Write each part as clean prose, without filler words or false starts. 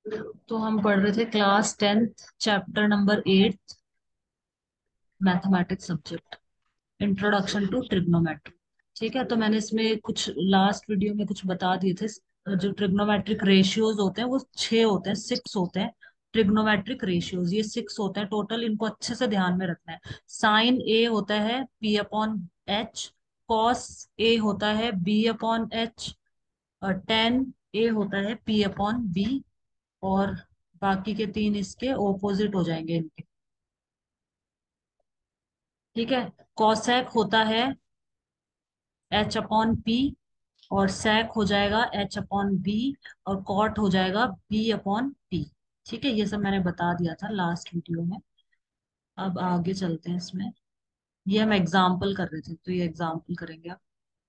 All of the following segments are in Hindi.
तो हम पढ़ रहे थे class 10th chapter number 8 mathematics subject, introduction to trigonometry. ठीक है, तो मैंने इसमें कुछ लास्ट वीडियो में कुछ बता दिए थे। जो ट्रिग्नोमेट्रिक रेशियोज होते हैं वो 6 होते हैं, 6 होते हैं। ट्रिग्नोमेट्रिक रेशियोज ये 6 होते हैं टोटल, इनको अच्छे से ध्यान में रखना है। साइन ए होता है P/H, कॉस ए होता है B/H, और टेन ए होता है P/B, और बाकी के तीन इसके ओपोजिट हो जाएंगे इनके। ठीक है, कॉसेक होता है H/P, और सेक हो जाएगा H/B, और कॉट हो जाएगा B/P। ठीक है, ये सब मैंने बता दिया था लास्ट वीडियो में। अब आगे चलते हैं इसमें। ये हम एग्जाम्पल कर रहे थे, तो ये एग्जाम्पल करेंगे अब।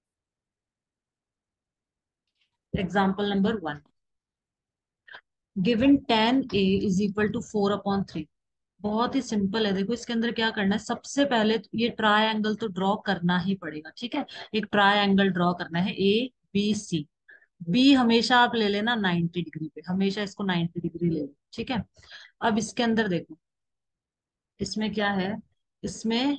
Example number 1, given tan A is equal to 4/3। बहुत ही सिंपल है। देखो इसके अंदर क्या करना है, सबसे पहले तो ये ट्रायंगल तो ड्रॉ करना ही पड़ेगा। ठीक है, एक ट्रायंगल ड्रॉ करना है ABC। बी हमेशा आप ले लेना 90 डिग्री पे, हमेशा इसको 90 डिग्री ले लो। ठीक है, अब इसके अंदर देखो, इसमें क्या है। इसमें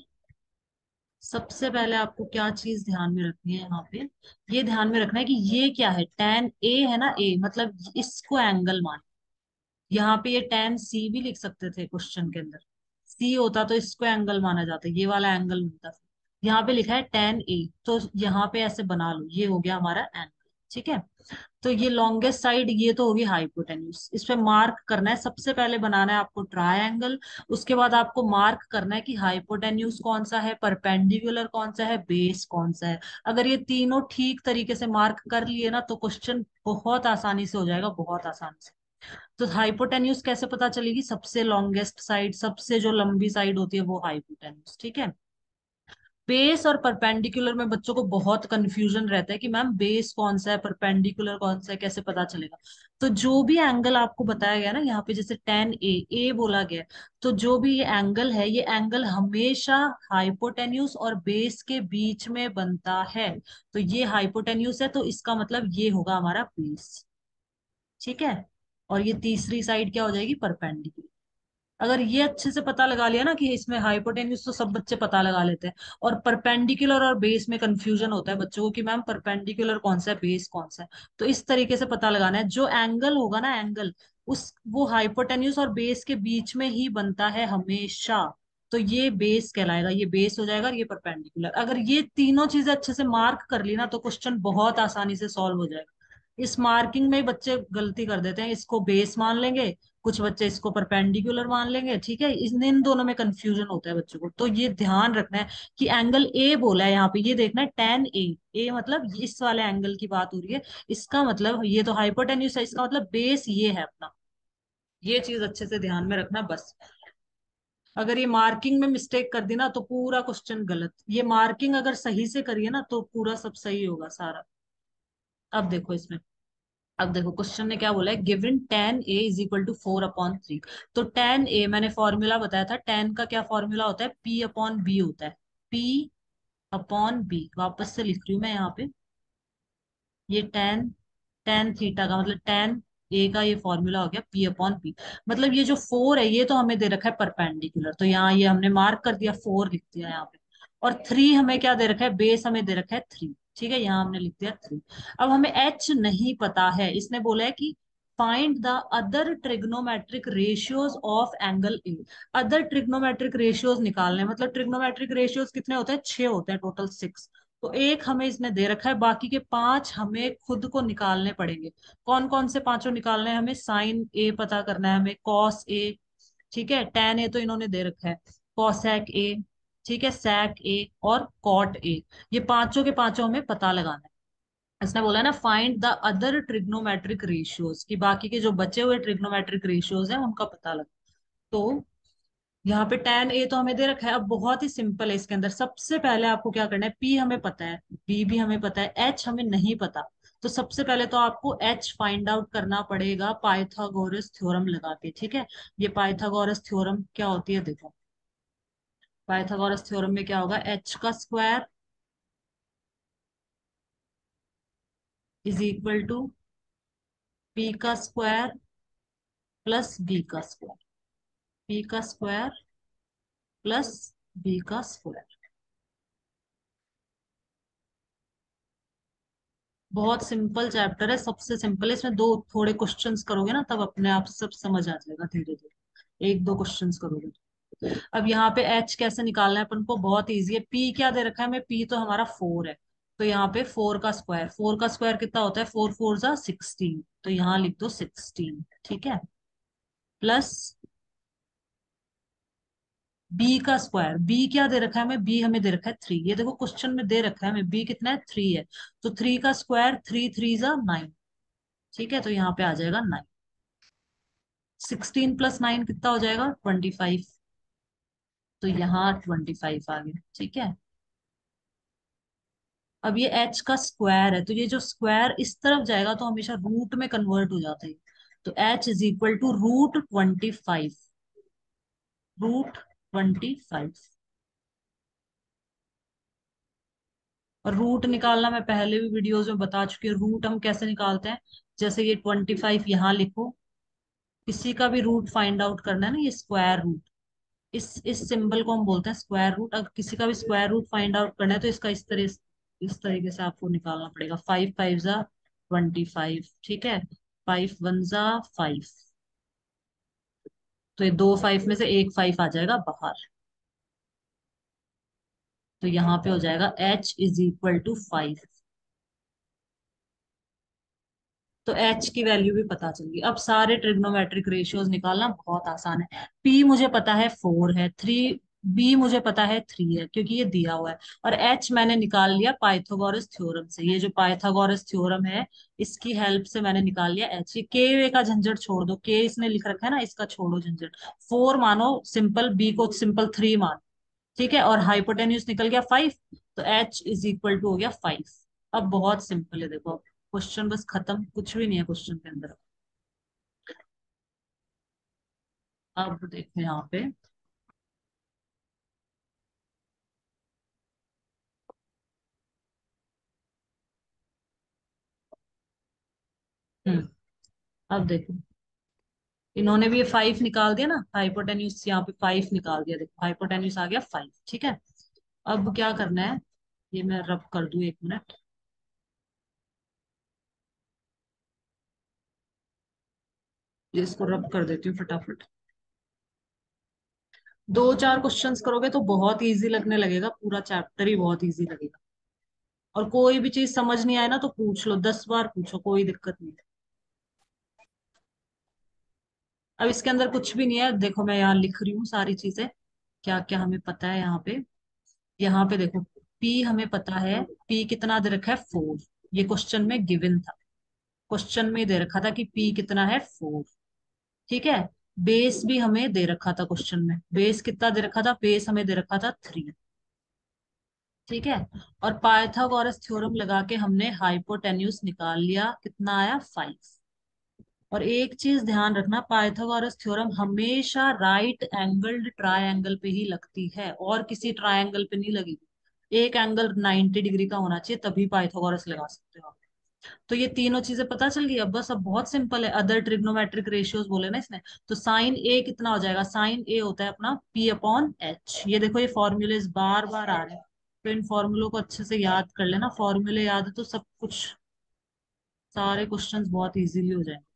सबसे पहले आपको क्या चीज ध्यान में रखनी है यहाँ पे, ये ध्यान में रखना है कि ये क्या है, tan A है ना, A मतलब इसको एंगल मान। यहाँ पे ये tan C भी लिख सकते थे क्वेश्चन के अंदर, C होता तो इसको एंगल माना जाता, ये वाला एंगल होता। यहाँ पे लिखा है tan A, तो यहाँ पे ऐसे बना लो, ये हो गया हमारा एंगल। ठीक है, तो ये लॉन्गेस्ट साइड ये तो होगी हाइपोटेन्यूज। इस पे मार्क करना है, सबसे पहले बनाना है आपको ट्रायंगल। उसके बाद आपको मार्क करना है कि हाइपोटेन्यूज कौन सा है, परपेंडिकुलर कौन सा है, बेस कौन सा है। अगर ये तीनों ठीक तरीके से मार्क कर लिए ना तो क्वेश्चन बहुत आसानी से हो जाएगा, बहुत आसानी से। तो हाइपोटेन्यूज कैसे पता चलेगी, सबसे लॉन्गेस्ट साइड, सबसे जो लंबी साइड होती है वो हाइपोटेन्यूज। ठीक है, बेस और परपेंडिकुलर में बच्चों को बहुत कंफ्यूजन रहता है कि मैम बेस कौन सा है, परपेंडिकुलर कौन सा है, कैसे पता चलेगा। तो जो भी एंगल आपको बताया गया ना यहाँ पे, जैसे tan A बोला गया है, तो जो भी ये एंगल है, ये एंगल हमेशा हाइपोटेन्यूज और बेस के बीच में बनता है। तो ये हाइपोटेन्यूज है, तो इसका मतलब ये होगा हमारा बेस। ठीक है, और ये तीसरी साइड क्या हो जाएगी, परपेंडिकुलर। अगर ये अच्छे से पता लगा लिया ना कि इसमें हाइपोटेन्यूज, तो सब बच्चे पता लगा लेते हैं। और परपेंडिकुलर और बेस में कंफ्यूजन होता है बच्चों को कि मैम परपेंडिकुलर कौन सा है, बेस कौन सा है। तो इस तरीके से पता लगाना है, जो एंगल होगा ना, एंगल उस वो हाइपोटेन्यूज और बेस के बीच में ही बनता है हमेशा। तो ये बेस कहलाएगा, ये बेस हो जाएगा, और ये परपेंडिकुलर। अगर ये तीनों चीजें अच्छे से मार्क कर ली ना तो क्वेश्चन बहुत आसानी से सॉल्व हो जाएगा। इस मार्किंग में ही बच्चे गलती कर देते हैं, इसको बेस मान लेंगे, कुछ बच्चे इसको परपेंडिकुलर मान लेंगे। ठीक है, इन दोनों में कंफ्यूजन होता है बच्चों को। तो ये ध्यान रखना है कि एंगल ए बोला है यहाँ पे, ये देखना है tan A। ए मतलब इस वाले एंगल की बात हो रही है, इसका मतलब ये तो हाइपोटेन्यूज है, इसका मतलब बेस ये है अपना। ये चीज अच्छे से ध्यान में रखना बस। अगर ये मार्किंग में मिस्टेक कर दी ना तो पूरा क्वेश्चन गलत। ये मार्किंग अगर सही से करिए ना तो पूरा सब सही होगा सारा। अब देखो इसमें, अब देखो क्वेश्चन ने क्या बोला है, given tan A is equal to 4/3। तो tan A मैंने फॉर्मूला बताया था, tan का क्या फॉर्मूला होता है, P/B होता है। P/B, वापस से लिख रही हूँ मैं यहाँ पे। ये tan tan थीटा का मतलब tan A का ये फॉर्मूला हो गया P/B। मतलब ये जो 4 है ये तो हमें दे रखा है परपेंडिकुलर, तो यहाँ ये हमने मार्क कर दिया, 4 लिख दिया यहाँ पे। और 3 हमें क्या दे रखा है, बेस हमें दे रखा है 3। ठीक है, यहाँ हमने लिख दिया 3। अब हमें H नहीं पता है, इसने बोला है कि find the other trigonometric ratios of angle A. Other trigonometric ratios निकालने हैं। मतलब ट्रिग्नोमेट्रिक रेशियोज कितने होते हैं, 6 होते हैं टोटल, 6। तो एक हमें इसने दे रखा है, बाकी के 5 हमें खुद को निकालने पड़ेंगे। कौन कौन से पांचों निकालने हैं, हमें साइन ए पता करना है, हमें कॉस ए, ठीक है, tan ए तो इन्होंने दे रखा है, कॉसेक ए, ठीक है, sec ए, और कॉट ए। ये पांचों के पांचों हमें पता लगाना है। इसने बोला है ना find the other trigonometric ratios, की बाकी के जो बचे हुए ट्रिग्नोमेट्रिक रेशियोज हैं उनका पता लगा। तो यहाँ पे tan ए तो हमें दे रखा है। अब बहुत ही सिंपल है, इसके अंदर सबसे पहले आपको क्या करना है, P हमें पता है, B भी हमें पता है, H हमें नहीं पता। तो सबसे पहले तो आपको H फाइंड आउट करना पड़ेगा पाइथागोरस थ्योरम लगा के। ठीक है, ये पाइथागोरस थ्योरम क्या होती है देखो। पाइथागोरस थ्योरम में क्या होगा, H का square is equal to P का स्क्वायर प्लस बी का स्क्वायर, बी का स्क्वायर प्लस बी का स्क्वायर। बहुत सिंपल चैप्टर है, सबसे सिंपल है। इसमें दो थोड़े क्वेश्चंस करोगे ना तब अपने आप सब समझ आ जाएगा धीरे धीरे, एक दो क्वेश्चंस करोगे तो। अब यहाँ पे एच कैसे निकालना है अपन को, बहुत इजी है। पी क्या दे रखा है हमें, पी तो हमारा 4 है, तो यहाँ पे 4 का स्क्वायर, 4 का स्क्वायर कितना होता है, 4 4 जा 16, तो यहाँ लिख दो 16, ठीक है। प्लस बी का स्क्वायर, बी क्या दे रखा है हमें, बी हमें दे रखा है 3, ये देखो क्वेश्चन में दे रखा है हमें बी कितना है, 3 है, तो 3 का स्क्वायर 3 3 जा 9, ठीक है, तो यहाँ पे आ जाएगा 9। 16 प्लस 9 कितना हो जाएगा, 25, तो यहाँ 25 आ गया, ठीक है। अब ये h का स्क्वायर है, तो ये जो स्क्वायर इस तरफ जाएगा तो हमेशा रूट में कन्वर्ट हो जाता है, तो h is equal to root 25, root 25। और रूट निकालना मैं पहले भी वीडियोस में बता चुकी हूँ, रूट हम कैसे निकालते हैं, जैसे ये 25 यहाँ लिखो, किसी का भी रूट फाइंड आउट करना है ना, ये स्क्वायर रूट, इस सिंबल को हम बोलते हैं स्क्वायर रूट। अगर किसी का भी स्क्वायर रूट फाइंड आउट करना है तो इसका इस तरीके से आपको निकालना पड़ेगा, 5 5 जा 25, ठीक है, 5 1 जा 5, तो ये दो 5 में से एक 5 आ जाएगा बाहर, तो यहाँ पे हो जाएगा h इज इक्वल टू 5। तो h की वैल्यू भी पता चल गई। अब सारे ट्रिग्नोमेट्रिक रेशियोज निकालना बहुत आसान है। p मुझे पता है 4 है, 3, b मुझे पता है 3 है क्योंकि ये दिया हुआ है, और h मैंने निकाल लिया पाइथागोरस थ्योरम से, ये जो पाइथागोरस थ्योरम है इसकी हेल्प से मैंने निकाल लिया h। ये k वे का झंझट छोड़ दो, k इसने लिख रखा है ना, इसका छोड़ो झंझट, 4 मानो सिंपल, b को सिंपल 3 मानो, ठीक है, और हाइपोटेन्यूज निकल गया 5, तो h इज इक्वल टू हो गया 5। अब बहुत सिंपल है, देखो अब क्वेश्चन बस खत्म, कुछ भी नहीं है क्वेश्चन के अंदर। अब देखो यहाँ पे, हम्म अब देखो, इन्होंने भी ये 5 निकाल दिया ना, हाइपोटेन्यूज यहाँ पे 5 निकाल दिया, देखो हाइपोटेन्यूज आ गया 5, ठीक है। अब क्या करना है, ये मैं रब कर दूं, 1 मिनट, ये इसको रब कर देती हूँ फटाफट। दो चार क्वेश्चंस करोगे तो बहुत इजी लगने लगेगा, पूरा चैप्टर ही बहुत इजी लगेगा। और कोई भी चीज समझ नहीं आए ना तो पूछ लो, 10 बार पूछो, कोई दिक्कत नहीं है। अब इसके अंदर कुछ भी नहीं है, देखो मैं यहाँ लिख रही हूँ सारी चीजें, क्या क्या हमें पता है यहाँ पे। यहाँ पे देखो, P हमें पता है, P कितना दे रखा है 4, ये क्वेश्चन में गिवन था, क्वेश्चन में दे रखा था कि P कितना है 4, ठीक है। बेस भी हमें दे रखा था क्वेश्चन में, बेस कितना दे रखा था, बेस हमें दे रखा था 3, ठीक है। और पाइथागोरस थ्योरम लगा के हमने हाइपोटेन्यूज निकाल लिया, कितना आया 5। और एक चीज ध्यान रखना, पाइथागोरस थ्योरम हमेशा राइट एंगल्ड ट्रायंगल पे ही लगती है, और किसी ट्रायंगल पे नहीं लगेगी, एक एंगल 90 डिग्री का होना चाहिए तभी पाइथागोरस लगा सकते हो आप। तो ये तीनों चीजें पता चल गई। अब बस अब बहुत सिंपल है, अदर ट्रिग्नोमेट्रिक रेशियोज बोले ना इसने, तो साइन ए कितना हो जाएगा, साइन ए होता है अपना पी अपॉन एच, ये देखो ये फॉर्मूले बार बार आ रहे हैं, तो इन फॉर्मूलों को अच्छे से याद कर लेना, फॉर्मूले याद है तो सब कुछ, सारे क्वेश्चंस बहुत इजीली हो जाएंगे।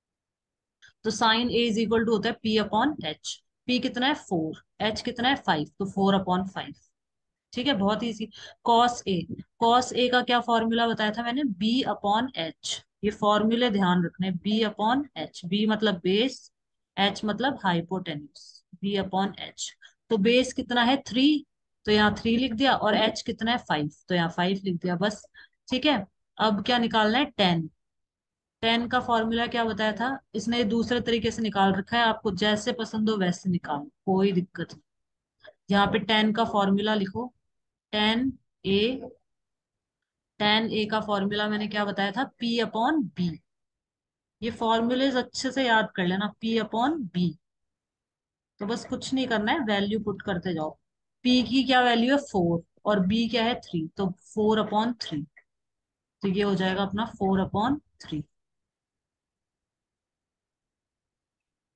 तो sine A is equal to होता है पी अपॉन एच, पी कितना है 4, एच कितना है 5, तो 4/5, ठीक है, बहुत easy. Cos A, cos A का क्या फॉर्मूला बताया था मैंने, बी अपॉन एच, ये फॉर्मूले ध्यान रखने, बी अपॉन एच, बी मतलब बेस, एच मतलब हाइपोटेन्यूज, बी अपॉन एच। तो बेस कितना है 3, तो यहाँ 3 लिख दिया, और एच कितना है 5, तो यहाँ 5 लिख दिया बस, ठीक है। अब क्या निकालना है, 10, 10 का फॉर्मूला क्या बताया था इसने, दूसरे तरीके से निकाल रखा है, आपको जैसे पसंद हो वैसे निकालो, कोई दिक्कत नहीं। यहाँ पे 10 का फॉर्मूला लिखो, 10 ए, 10 ए का फॉर्मूला मैंने क्या बताया था, पी अपॉन बी, ये फॉर्मूलेज अच्छे से याद कर लेना, पी अपॉन बी। तो बस कुछ नहीं करना है, वैल्यू पुट करते जाओ, पी की क्या वैल्यू है 4, और बी क्या है 3, तो 4/3, तो ये हो जाएगा अपना 4/3।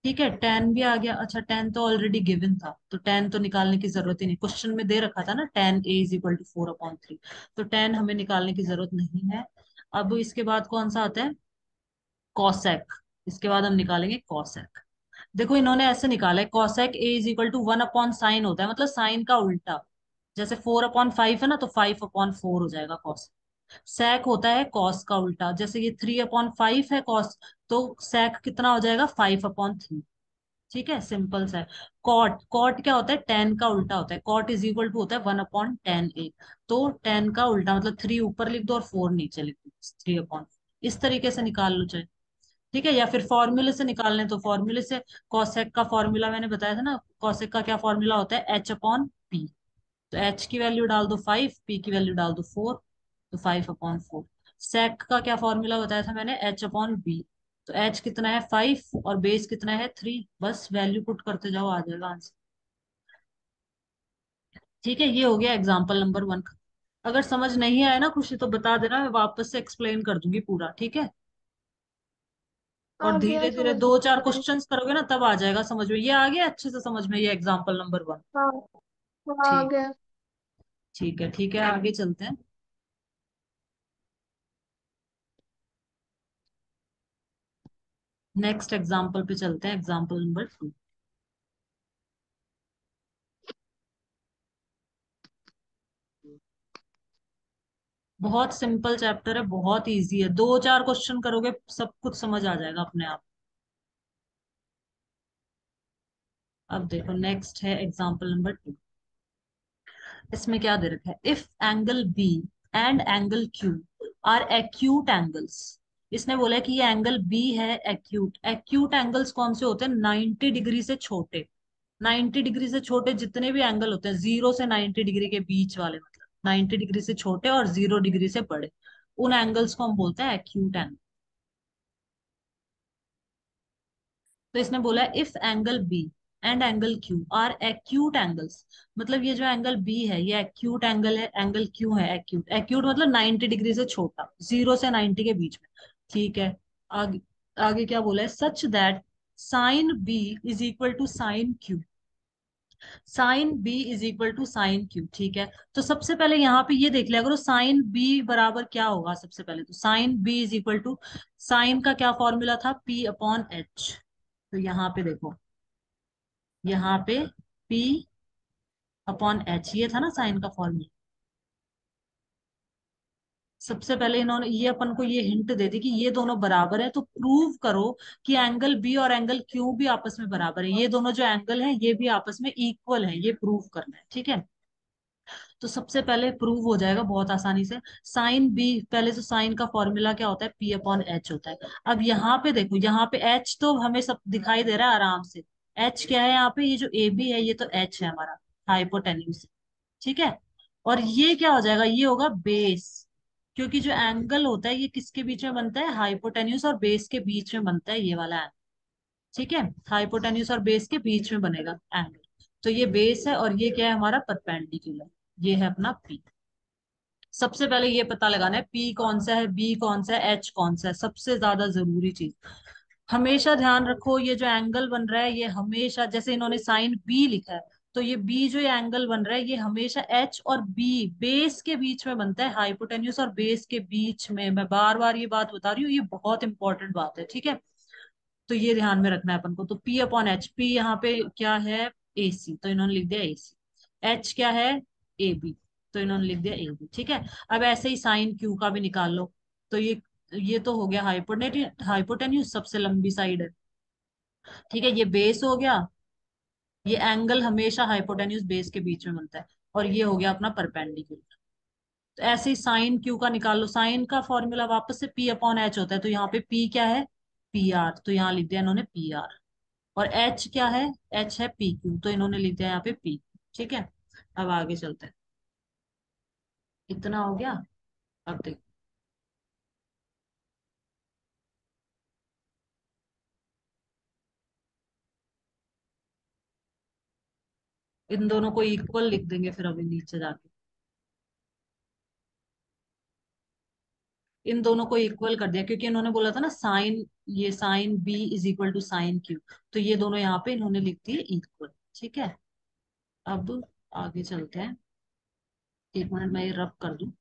ठीक है, टेन भी आ गया। अच्छा, टेन तो ऑलरेडी गिवन था, तो टेन तो निकालने की जरूरत ही नहीं, क्वेश्चन में दे रखा था ना, tan A is equal to 4/3। तो टेन हमें निकालने की जरूरत नहीं है। अब इसके बाद कौन सा आता है, कॉसेक। इसके बाद हम निकालेंगे कॉसेक। देखो इन्होंने ऐसे निकाला है, cosec A is equal to 1/sin होता है, मतलब साइन का उल्टा। जैसे 4/5 है ना, तो 5/4 हो जाएगा कॉस। सेक होता है कॉस का उल्टा, जैसे ये 3/5 है कॉस, तो सेक कितना हो जाएगा, 5/3। ठीक है, सिंपल सा है। कॉट, कॉट क्या होता है, टेन का उल्टा होता है, कॉट इज इक्वल टू होता है 1/tan a। तो टेन का उल्टा मतलब 3 ऊपर लिख दो और 4 नीचे लिख दो, 3/4। इस तरीके से निकाल लो चाहे। ठीक है, या फिर फॉर्मूले से निकालने तो फॉर्मूले से, कॉसेक का फॉर्मूला मैंने बताया था ना, कॉसेक का क्या फॉर्मूला होता है, H/P। तो H की वैल्यू डाल दो 5, P की वैल्यू डाल दो 4, तो 5/4। सेक का क्या फॉर्मूला बताया था मैंने, H/B। तो H कितना है 5 और बेस कितना है 3, बस वैल्यू पुट करते जाओ, आ जाएगा आंसर। ठीक है, ये हो गया एग्जाम्पल नंबर 1। अगर समझ नहीं आया ना खुशी, तो बता देना, मैं वापस से एक्सप्लेन कर दूंगी पूरा, ठीक है। और आ गया धीरे धीरे समझ दो चार में। क्वेश्चंस करोगे ना, तब आ जाएगा समझ में, ये आ गया अच्छे से समझ में, ये एग्जाम्पल नंबर 1। हाँ हाँ, आ ठीक, गया। ठीक है, ठीक है, आगे चलते हैं। नेक्स्ट एग्जाम्पल पे चलते हैं, एग्जाम्पल नंबर 2। बहुत सिंपल चैप्टर है, बहुत इजी है, दो चार क्वेश्चन करोगे सब कुछ समझ आ जाएगा अपने आप। अब देखो, नेक्स्ट है एग्जाम्पल नंबर 2। इसमें क्या दे रखा है, if angle B and angle Q are acute angles. इसने बोला है कि ये एंगल बी है एक्यूट। एक्यूट एंगल्स कौन से होते हैं, 90 डिग्री से छोटे। 90 डिग्री से छोटे जितने भी एंगल होते हैं, 0 से 90 डिग्री के बीच वाले, मतलब 90 डिग्री से छोटे और 0 डिग्री से बड़े, उन एंगल्स को हम बोलते हैं एक्यूट एंगल। तो इसने बोला है if angle B and angle Q are acute angles, मतलब ये जो एंगल बी है ये एक्यूट एंगल है, एंगल क्यू है एक्यूट। एक्यूट मतलब 90 डिग्री से छोटा, 0 से 90 के बीच में। ठीक है, आगे, आगे क्या बोला है, such that sine B is equal to sine Q. Sine B is equal to sine Q, ठीक है। तो सबसे पहले यहाँ पे ये देख लिया करो, साइन बी बराबर क्या होगा, सबसे पहले तो sine B is equal to, sine का क्या फॉर्मूला था, P/H। तो यहाँ पे देखो, यहाँ पे P/H ये था ना साइन का फॉर्मूला। सबसे पहले इन्होंने ये अपन को ये हिंट दे दी कि ये दोनों बराबर है, तो प्रूव करो कि एंगल बी और एंगल क्यू भी आपस में बराबर है, ये दोनों जो एंगल हैं ये भी आपस में इक्वल है, ये प्रूव करना है, ठीक है। तो सबसे पहले प्रूव हो जाएगा बहुत आसानी से। साइन बी, पहले तो साइन का फॉर्मूला क्या होता है, P/H होता है। अब यहाँ पे देखो, यहाँ पे H तो हमें सब दिखाई दे रहा है आराम से। H क्या है यहाँ पे, ये जो ए बी है ये तो H है हमारा, हाइपोटेन्यूज। ठीक है, और ये क्या हो जाएगा, ये होगा बेस। क्योंकि जो एंगल होता है ये किसके बीच में बनता है, हाइपोटेन्यूज और बेस के बीच में बनता है ये वाला एंगल। ठीक है, हाइपोटेन्यूज और बेस के बीच में बनेगा एंगल। तो ये बेस है और ये क्या है हमारा परपेंडिकुलर, ये है अपना पी। सबसे पहले ये पता लगाना है पी कौन सा है, बी कौन सा है, एच कौन सा है, सबसे ज्यादा जरूरी चीज। हमेशा ध्यान रखो, ये जो एंगल बन रहा है ये हमेशा, जैसे इन्होंने साइन बी लिखा है, तो ये बी जो ये एंगल बन रहा है ये हमेशा एच और बी बेस के बीच में बनता है, हाइपोटेन्यूज और बेस के बीच में। मैं बार बार ये बात बता रही हूँ, ये बहुत इंपॉर्टेंट बात है, ठीक है। तो ये ध्यान में रखना है अपन को। तो P/H, पी यहाँ पे क्या है, AC, तो इन्होंने लिख दिया AC। एच क्या है, AB, तो इन्होंने लिख दिया AB, ठीक है। अब ऐसे ही साइन क्यू का भी निकाल लो। तो ये तो हो गया हाइपोटेन्यूज, सबसे लंबी साइड है। ठीक है, ये बेस हो गया, ये एंगल हमेशा हाइपोटेन्यूज बेस के बीच में बनता है। और ये हो गया अपना परपेंडिकुलर। तो ऐसे ही साइन क्यू का निकाल लो, साइन का फॉर्मूला वापस से P/H होता है, तो यहाँ पे P क्या है, PR, तो यहाँ लिख दिया इन्होंने PR। और H क्या है, H है PQ, तो इन्होंने लिख दिया यहाँ पे P। ठीक है, अब आगे चलते हैं। इतना हो गया। अब देखो, इन दोनों को इक्वल लिख देंगे फिर अभी नीचे जाके। इन दोनों को इक्वल कर दिया, क्योंकि इन्होंने बोला था ना साइन, ये sine B is equal to sine Q, तो ये दोनों यहाँ पे इन्होंने लिख दिए इक्वल। ठीक है, अब आगे चलते हैं। एक मिनट मैं ये रब कर दूं।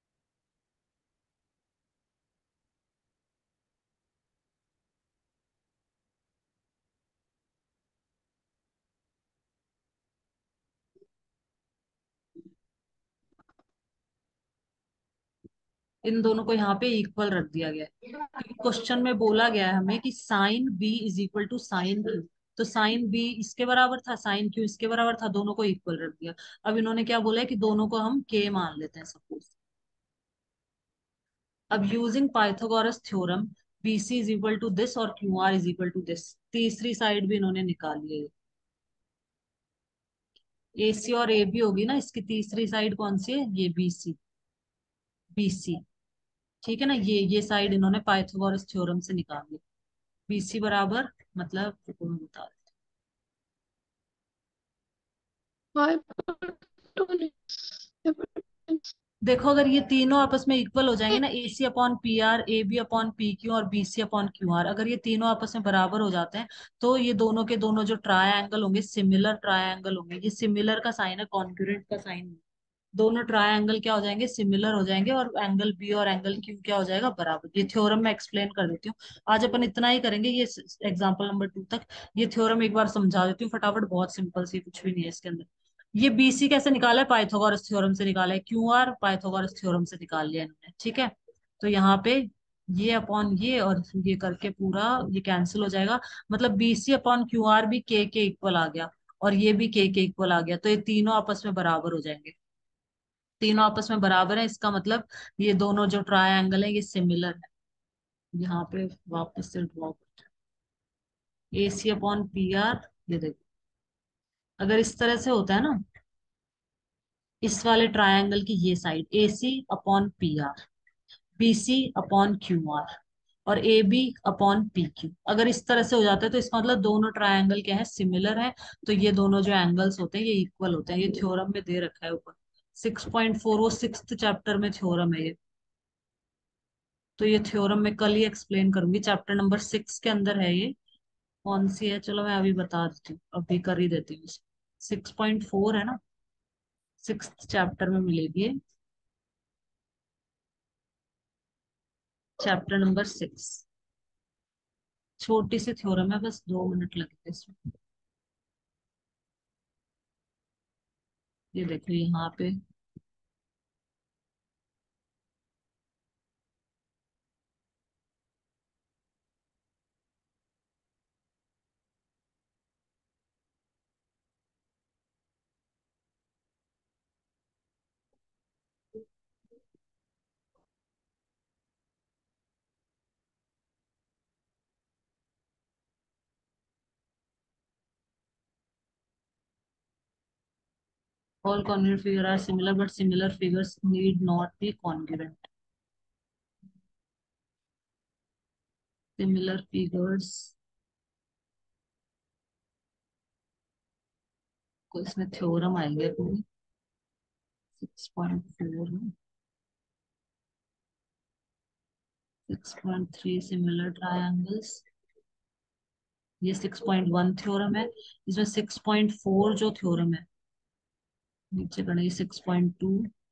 इन दोनों को यहाँ पे इक्वल रख दिया गया है, क्योंकि क्वेश्चन में बोला गया है हमें कि sine B is equal to sine Q, तो साइन बी इसके बराबर था, साइन क्यू इसके बराबर था, दोनों को इक्वल रख दिया। अब इन्होंने क्या बोला है कि दोनों को हम के मान लेते हैं सपोज। अब using Pythagoras theorem, B C is equal to this और Q R is equal to this, तीसरी साइड भी इन्होंने निकाली है। ए सी और ए बी होगी ना, इसकी तीसरी साइड कौन सी है, ये बी सी, बी सी। ठीक है ना, ये साइड इन्होंने पाइथागोरस थ्योरम से निकाली। बी सी बराबर, मतलब रुको मैं बता रही हाइपोटेन्यूज। हूँ। देखो अगर ये तीनों आपस में इक्वल हो जाएंगे ना, A C upon P R, A B upon P Q और B C upon Q R, अगर ये तीनों आपस में बराबर हो जाते हैं, तो ये दोनों के दोनों जो ट्रायंगल होंगे सिमिलर ट्रायंगल होंगे। ये सिमिलर का साइन है, कॉन्करेंट का साइन। दोनों ट्रायंगल क्या हो जाएंगे, सिमिलर हो जाएंगे, और एंगल बी और एंगल क्यू क्या हो जाएगा, बराबर। ये थ्योरम मैं एक्सप्लेन कर देती हूँ। आज अपन इतना ही करेंगे, ये एग्जांपल नंबर 2 तक। ये थ्योरम एक बार समझा देती हूँ फटाफट, बहुत सिंपल सी, कुछ भी नहीं है इसके अंदर। ये बीसी कैसे निकाला है, पाइथागोरस थ्योरम से निकाला है। क्यू आर पाइथागोरस थ्योरम से निकाल लिया इन्होंने। ठीक है, तो यहाँ पे ये अपॉन ये और ये करके पूरा ये कैंसिल हो जाएगा। मतलब बीसी अपॉन क्यू आर भी के इक्वल आ गया, और ये भी के इक्वल आ गया, तो ये तीनों आपस में बराबर हो जाएंगे। तीनों आपस में बराबर है, इसका मतलब ये दोनों जो ट्रायंगल है ये सिमिलर है। यहाँ पे वापस से draw, A C upon P R, ये देखो अगर इस तरह से होता है ना, इस वाले ट्रायंगल की ये side A C upon P R, B C upon Q R और A B upon P Q, अगर इस तरह से हो जाता है तो इसका मतलब दोनों ट्रायंगल क्या है, सिमिलर है। तो ये दोनों जो एंगल्स होते हैं ये इक्वल होते हैं। ये थ्योरम में दे रखा है ऊपर 6.4, वो 6th चैप्टर में थ्योरम है ये। तो ये थ्योरम मैं कल ही एक्सप्लेन करूंगी, चैप्टर नंबर 6 के अंदर है ये। कौन सी है, चलो मैं अभी बता देती हूँ, अभी कर ही देती हूँ। 6.4 है ना, 6th चैप्टर में मिलेगी ये, चैप्टर नंबर 6। छोटी सी थ्योरम है, बस 2 मिनट लगेंगे इसमें। ये देखो यहाँ पे all congruent figures are similar but similar figures need not be congruent. Similar figures को इसमें थ्योरम आएंगे पूरी। 6.4, 6.3 सिमिलर ट्रायंगल्स, ये 6.1 थ्योरम है। इसमें 6.4 जो थ्योरम है, नीचे करना, ये 6.2,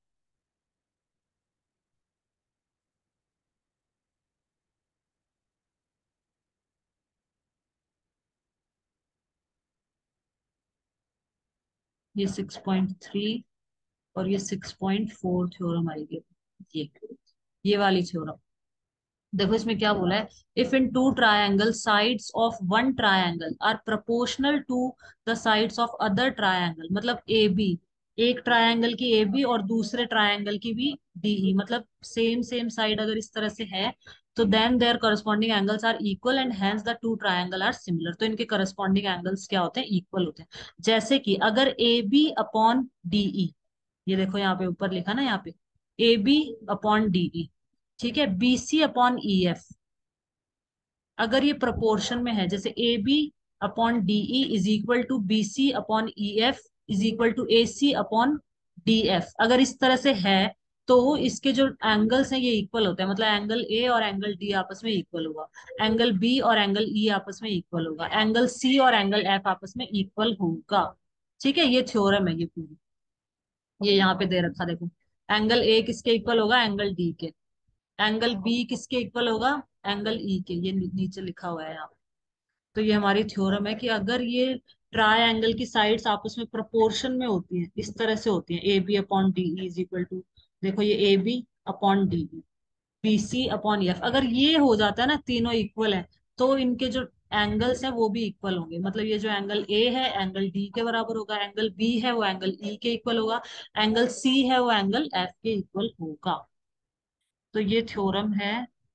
ये 6.3 और ये 6.4 थ्योरम आएगी। ये ये वाली थ्योरम। देखो इसमें क्या बोला है, if in two triangle sides of one triangle are proportional to the sides of other triangle, मतलब ए बी, एक ट्रायंगल की ए बी और दूसरे ट्रायंगल की भी डी ई, मतलब सेम सेम साइड अगर इस तरह से है, तो then their corresponding angles are equal and hence the two triangle are similar. तो इनके करस्पॉन्डिंग एंगल्स क्या होते हैं, इक्वल होते हैं। जैसे कि अगर A B upon D E, ये देखो यहाँ पे ऊपर लिखा ना, यहाँ पे A B upon D E, ठीक है, B C upon E F, अगर ये प्रोपोर्शन में है, जैसे A B upon D E is equal to B C upon E F is equal to A C upon D F, अगर इस तरह से है, तो इसके जो एंगल्स हैं ये इक्वल होते हैं, मतलब एंगल ए और एंगल डी आपस में इक्वल होगा, एंगल बी और एंगल ई आपस में इक्वल होगा, एंगल सी और एंगल एफ आपस में इक्वल होगा। ठीक है, ये थ्योरम है ये पूरी, ये यहाँ पे दे रखा देखो। एंगल ए किसके इक्वल होगा, एंगल डी के। एंगल बी किसके इक्वल होगा, एंगल ई के, ये नीचे लिखा हुआ है यहाँ पे। तो ये हमारी थ्योरम है कि अगर ये ट्रायंगल की साइड्स आपस में प्रोपोर्शन में होती हैं, इस तरह से होती हैं, A B upon D is equal to, देखो ये A B upon D, B C upon F, अगर ये हो जाता है ना, तीनों इक्वल है, तो इनके जो एंगल्स हैं वो भी इक्वल होंगे, मतलब ये जो एंगल ए है एंगल डी के बराबर होगा, एंगल बी है वो एंगल ई के इक्वल होगा, एंगल सी है वो एंगल एफ के इक्वल होगा। तो ये थ्योरम है।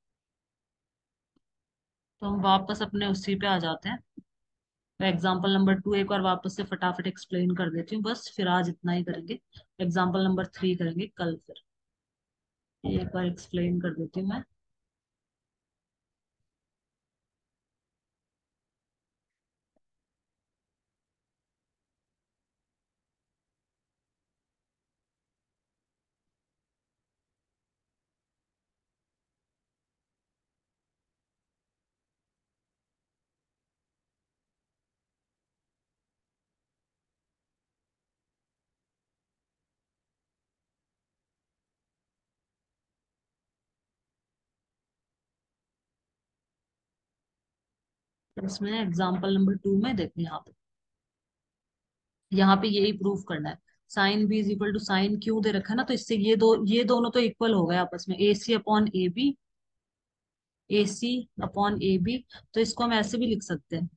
तो हम वापस अपने उसी पे आ जाते हैं। तो एग्जाम्पल नंबर 2 एक बार वापस से फटाफट एक्सप्लेन कर देती हूँ, बस फिर आज इतना ही करेंगे। एग्जाम्पल नंबर 3 करेंगे कल फिर। ये एक बार एक्सप्लेन कर देती हूँ मैं। तो इसमें एग्जाम्पल नंबर 2 में देखो, यहाँ पे यही प्रूफ करना है। Sine B is equal to sine Q दे रखा है ना, तो इससे ये दोनों तो इक्वल हो गए आपस में, A C upon A B, A C upon A B. तो इसको हम ऐसे भी लिख सकते हैं,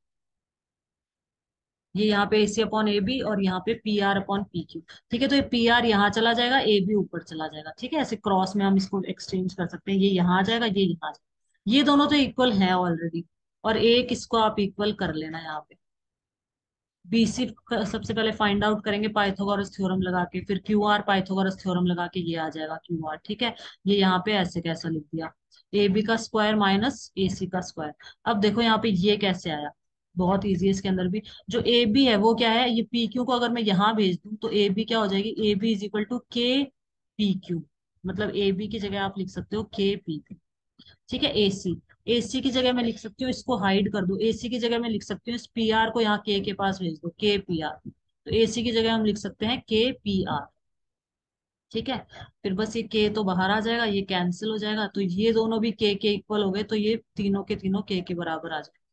ये यहाँ पे ए सी अपॉन ए बी और यहाँ पे P R upon P Q. ठीक है, तो ये पी आर यहाँ चला जाएगा, ए बी ऊपर चला जाएगा। ठीक है, ऐसे क्रॉस में हम इसको एक्सचेंज कर सकते हैं, ये यहाँ आ जाएगा, ये यहाँ आ जाएगा, ये दोनों तो इक्वल है ऑलरेडी। और एक इसको आप इक्वल कर लेना यहाँ पे। बीसी सबसे पहले फाइंड आउट करेंगे पाइथागोरस थ्योरम लगा के, फिर क्यू आर पाइथागोरस थ्योरम लगा के ये आ जाएगा क्यू आर। ठीक है, ये यहाँ पे ऐसे कैसा लिख दिया, ए बी का स्क्वायर माइनस ए सी का स्क्वायर। अब देखो यहाँ पे ये कैसे आया, बहुत इजी है इसके अंदर भी। जो ए बी है वो क्या है, ये पी क्यू को अगर मैं यहाँ भेज दूं तो ए बी क्या हो जाएगी, A B is equal to K P Q, मतलब ए बी की जगह आप लिख सकते हो के पी क्यू। ठीक है, एसी, एसी की जगह मैं लिख सकती हूँ, इसको हाइड कर दो, एसी की जगह मैं लिख सकती हूँ इस पी आर को यहाँ के पास भेज दो, के पी आर। तो एसी की जगह हम लिख सकते हैं के पी आर। ठीक है, फिर बस ये के तो बाहर आ जाएगा, ये कैंसिल हो जाएगा, तो ये दोनों भी के इक्वल हो गए, तो ये तीनों के तीनों के बराबर आ जाए।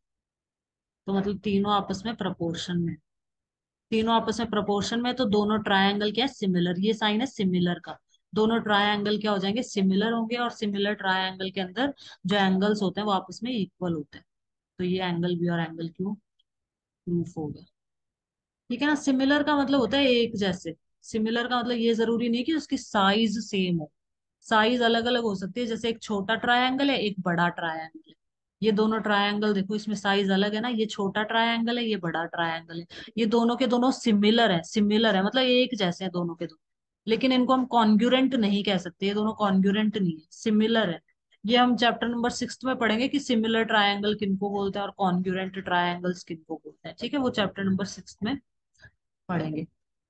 तो मतलब तीनों आपस में प्रपोर्शन में, तीनों आपस में प्रपोर्शन में, तो दोनों ट्रायंगल क्या है, सिमिलर, ये साइन है सिमिलर का। दोनों ट्रायंगल क्या हो जाएंगे, सिमिलर होंगे, और सिमिलर ट्रायंगल के अंदर जो एंगल्स होते हैं वो आपस में इक्वल होते हैं। तो ये एंगल बी और एंगल क्यू प्रूफ हो गया। ठीक है ना, सिमिलर का मतलब होता है एक जैसे। सिमिलर का मतलब ये जरूरी नहीं कि उसकी साइज सेम हो, साइज अलग अलग हो सकती है, जैसे एक छोटा ट्रायंगल है एक बड़ा ट्रायंगल है। ये दोनों ट्रायंगल देखो इसमें साइज अलग है ना, ये छोटा ट्रायंगल है ये बड़ा ट्रायंगल है, ये दोनों के दोनों सिमिलर है, सिमिलर है मतलब एक जैसे हैं दोनों के दोनों, लेकिन इनको हम कॉन्ग्रुएंट नहीं कह सकते, ये दोनों कॉन्ग्रुएंट नहीं है, सिमिलर है। ये हम चैप्टर नंबर 6 में पढ़ेंगे कि सिमिलर ट्रायंगल किनको बोलते हैं और कॉन्ग्रुएंट ट्रायंगल्स किनको बोलते हैं। ठीक है, वो चैप्टर नंबर 6 में पढ़ेंगे।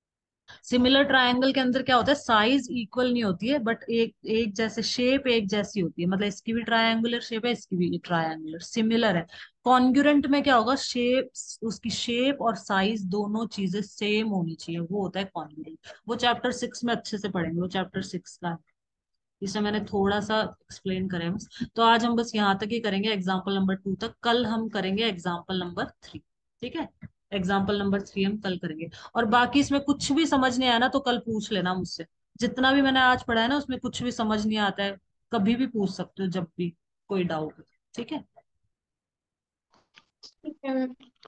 सिमिलर ट्रायंगल के अंदर क्या होता है, साइज इक्वल नहीं होती है, बट एक एक जैसे शेप एक जैसी होती है, मतलब इसकी भी ट्रायंगुलर शेप है इसकी भी ट्रायंगुलर, सिमिलर है। कॉन्ग्रुएंट में क्या होगा, शेप, उसकी शेप और साइज दोनों चीजें सेम होनी चाहिए, वो होता है कॉन्ग्रुएंट। वो चैप्टर 6 में अच्छे से पढ़ेंगे, वो चैप्टर 6 का है। इसे मैंने थोड़ा सा एक्सप्लेन करा है बस। तो आज हम बस यहाँ तक ही करेंगे, एग्जाम्पल नंबर 2 तक, कल हम करेंगे एग्जाम्पल नंबर 3। ठीक है, एग्जाम्पल नंबर 3 हम कल करेंगे। और बाकी इसमें कुछ भी समझ नहीं आया ना तो कल पूछ लेना मुझसे, जितना भी मैंने आज पढ़ा है ना उसमें कुछ भी समझ नहीं आता है, कभी भी पूछ सकते हो जब भी कोई डाउट हो। ठीक है। ठीक है मैम।